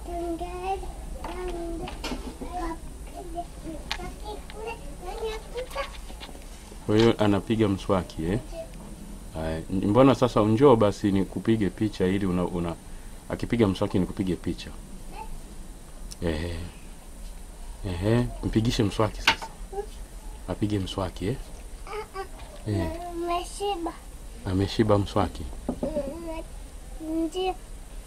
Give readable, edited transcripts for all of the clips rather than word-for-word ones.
Kwa hiyo anapiga mswaki mbona sasa njoo basi nikupige picha ili akipiga mswaki nikupige picha. Mpigishe mswaki sasa. Apige mswaki Ameshiba. Ameshiba mswaki. Ndio.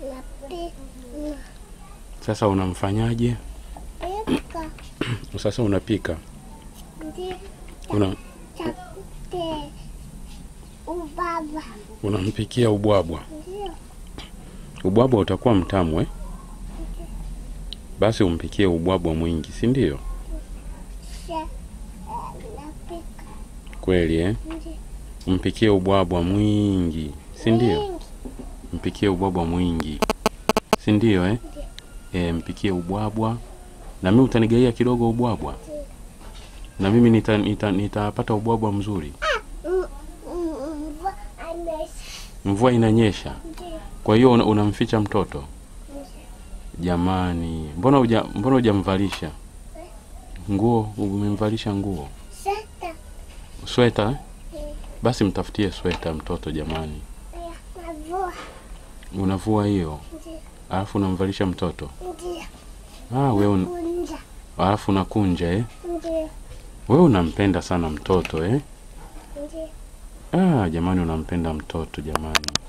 Sasa unamfanyaje? Pika. Sasa unapika. Ndio. Ubaba. Unampikia ubwabwa. Ndio. Ubwabwa utakuwa mtamu Basi umpikie ubwabwa mwingi, si ndio? Napika. Kweli Ndio. Mpikie ubwabwa mwingi, si ndio? Mpikie ubwabwa mwingi, si ndio mpikie ubwabwa. Na mimi utanigaia kidogo ubwabwa. Na mimi nitapata ubwabwa mzuri. Mvua inanyesha. Kwa hiyo unamficha mtoto. Jamani, mbona hujamvalisha nguo? Umemvalisha nguo? Sweta. Basi mtafutie sweta mtoto jamani. Unavua hiyo. Alafu unamvalisha mtoto. Wewe alafu unakunja Wewe unampenda sana mtoto Jamani unampenda mtoto jamani.